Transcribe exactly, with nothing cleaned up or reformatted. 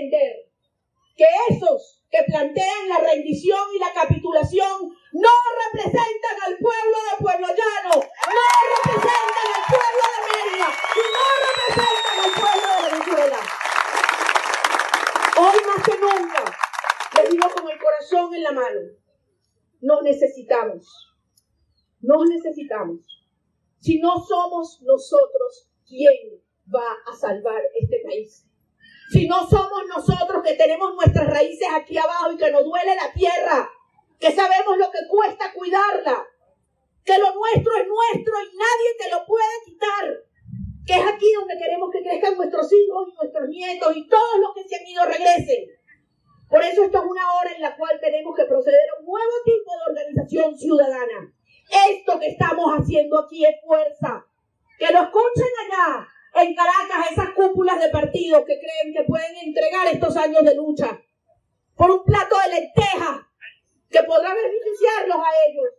entender que esos que plantean la rendición y la capitulación no representan al pueblo de Pueblo Llano, no representan al pueblo de Mérida y no representan al pueblo de Venezuela. Hoy más que nunca, les digo con el corazón en la mano, nos necesitamos, nos necesitamos. Si no somos nosotros, ¿quién va a salvar este país? Si no somos nosotros que tenemos nuestras raíces aquí abajo y que nos duele la tierra, que sabemos lo que cuesta cuidarla, que lo nuestro es nuestro y nadie te lo puede quitar, que es aquí donde queremos que crezcan nuestros hijos y nuestros nietos y todos los que se han ido regresen. Por eso esta es una hora en la cual tenemos que proceder a un nuevo tipo de organización ciudadana. Esto que estamos haciendo aquí es fuerza. Que lo escuchen allá en Caracas, esas cúpulas de partidos que creen que pueden entregar estos años de lucha por un plato de lentejas que podrá beneficiarlos a ellos.